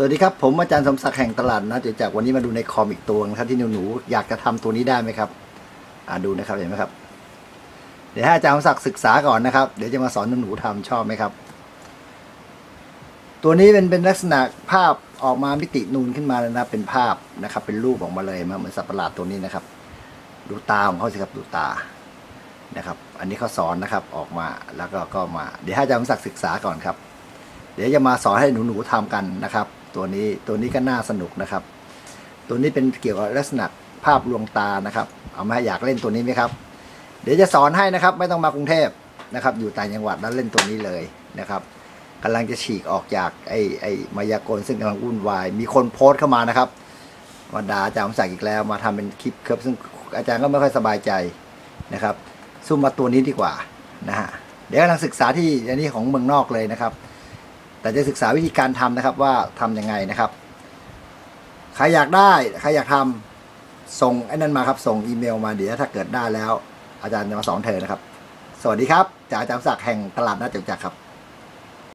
วัสดีครับผมอาจารย์สมศักดิ์แห่งตลาดนะจากวันนี้มาดูในคอมอีกตัวนะครับที่หนูอยากจะทำตัวนี้ได้ไหมครับดูนะครับเห็นไหมครับเดี๋ยวให้อาจารย์สมศักดิ์ศึกษาก่อนนะครับเดี๋ยวจะมาสอนหนูทำชอบไหมครับตัวนี้เป็นลักษณะภาพออกมามิตินูนขึ้นมาแล้วนะเป็นภาพนะครับเป็นรูปออกมาเลยมาเหมือนสัตว์ประหลาดตัวนี้นะครับดูตาของเขาสิครับดูตานะครับอันนี้เขาสอนนะครับออกมาแล้วก็มาเดี๋ยวให้อาจารย์สมศักดิ์ศึกษาก่อนครับเดี๋ยวจะมาสอนให้หนูทำกันนะครับตัวนี้ก็น่าสนุกนะครับตัวนี้เป็นเกี่ยวกับลักษณะภาพลวงตานะครับเอามาอยากเล่นตัวนี้ไหมครับเดี๋ยวจะสอนให้นะครับไม่ต้องมากรุงเทพนะครับอยู่ต่างจังหวัดแล้วเล่นตัวนี้เลยนะครับกำลังจะฉีกออกจากไอ้มายากลซึ่งกำลังวุ่นวายมีคนโพสต์เข้ามานะครับมาด่าอาจารย์สมศักดิ์อีกแล้วมาทำเป็นคลิปครับซึ่งอาจารย์ก็ไม่ค่อยสบายใจนะครับซุ่มมาตัวนี้ดีกว่านะฮะเดี๋ยวกำลังศึกษาที่อันนี้ของเมืองนอกเลยนะครับแต่จะศึกษาวิธีการทำนะครับว่าทำยังไงนะครับใครอยากได้ใครอยากทำส่งไอ้นั่นมาครับส่งอีเมลมาเดี๋ยวถ้าเกิดได้แล้วอาจารย์จะมาสอนเธอนะครับสวัสดีครับจากอาจารย์ศักดิ์แห่งตลาดนัดจตุจักรครับ